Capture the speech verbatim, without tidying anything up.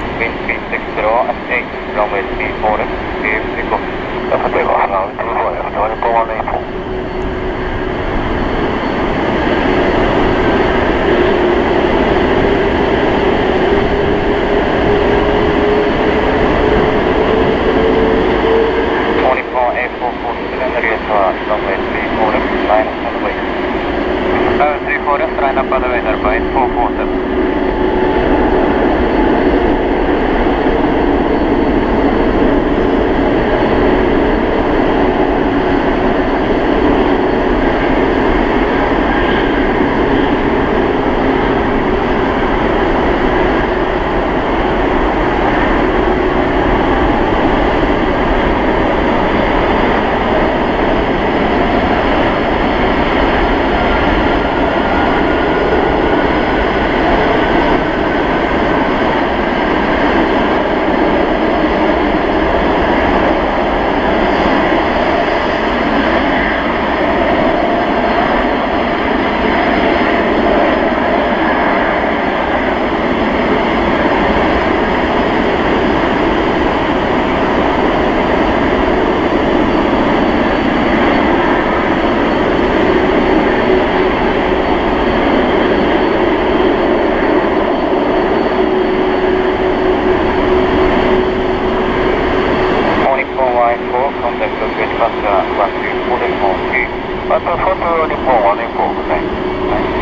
wind speed six zero at eight, runway three four left, clear takeoff. That's takeoff now, two four left, twenty four one eight four. twenty-four A four four seven, rear tower, runway three four left, line up on the way. Runway three four left, line up on the way, by four four seven. Contact with Passenger one three four three. Passenger four two one four one four, good night.